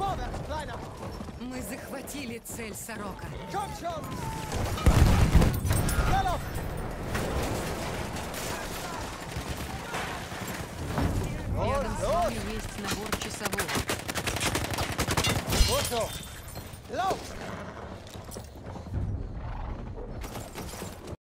Мы захватили цель, Сорока. Рядом с вами есть набор часового.